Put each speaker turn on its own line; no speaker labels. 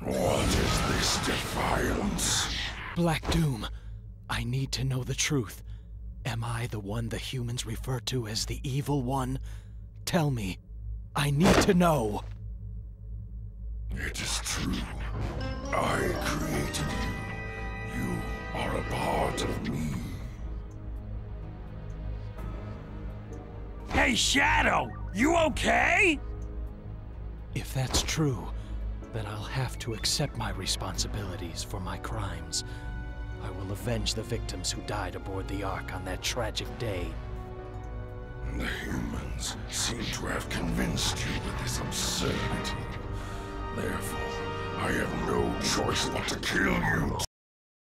What is this defiance?
Black Doom, I need to know the truth. Am I the one the humans refer to as the Evil One? Tell me. I need to know.
It is true. I created you. You are a part of me.
Hey, Shadow! You okay?
If that's true, then I'll have to accept my responsibilities for my crimes. I will avenge the victims who died aboard the Ark on that tragic day.
The humans seem to have convinced you with this absurdity. Therefore, I have no choice but to kill you.